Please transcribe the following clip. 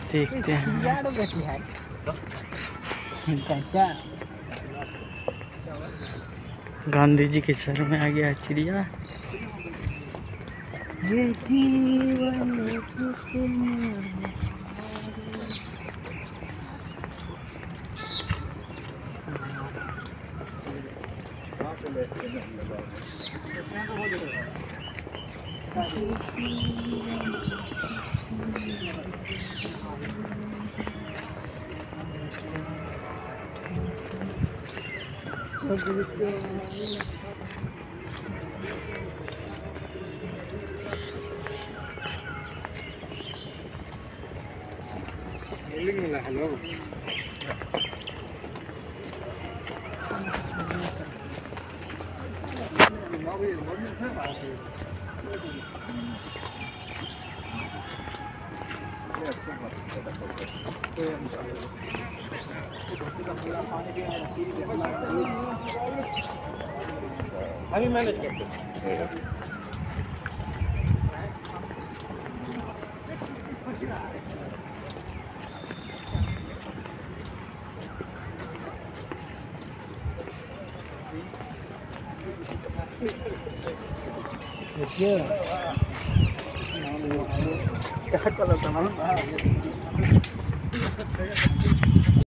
देखते हैं। गांधी जी के शहर में आ गया चिड़िया। हेलो अभी मैनेज करते हैं। क्या कलर था